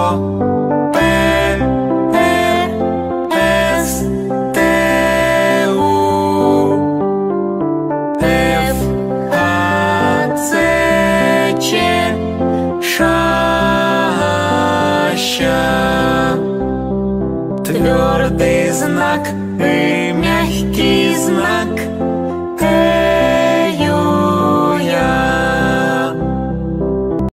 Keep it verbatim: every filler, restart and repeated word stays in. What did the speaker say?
П, Р, С, Т, У, Ф, Г, Ц, Ч, Ш, Щ. Твердий знак і м'який знак.